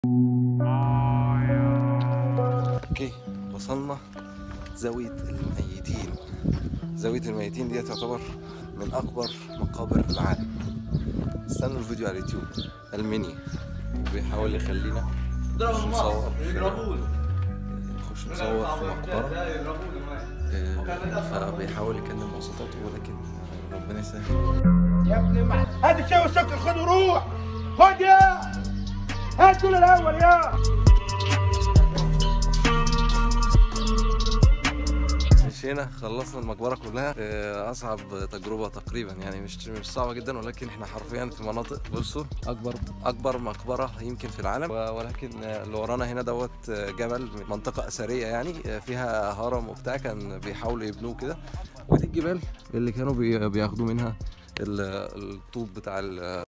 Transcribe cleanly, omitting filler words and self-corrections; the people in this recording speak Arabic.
اوكي، وصلنا زاوية الميتين. زاوية الميتين دي تعتبر من أكبر مقابر العالم. استنوا الفيديو على اليوتيوب. المني بيحاول يخلينا نخش نصور في مقبرة، فبيحاول يكلم وسطاته ولكن ربنا يسهل. يا ابني هات الشاي والسكر، خد وروح. خد يا هات دول الاول يا. مشينا خلصنا المقبرة كلها. أصعب تجربة تقريبا، يعني مش صعبة جدا، ولكن احنا حرفيا في مناطق، بصوا أكبر مقبرة يمكن في العالم. ولكن اللي ورانا هنا دوت جبل، منطقة أثرية يعني فيها هرم وبتاع، كان بيحاولوا يبنوه كده. ودي الجبال اللي كانوا بياخدوا منها الطوب بتاع